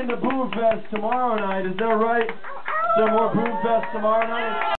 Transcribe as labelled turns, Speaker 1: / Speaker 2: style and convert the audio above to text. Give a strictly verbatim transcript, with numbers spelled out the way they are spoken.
Speaker 1: the Boom Fest tomorrow night. Is that right? Is there more Boom Fest tomorrow night?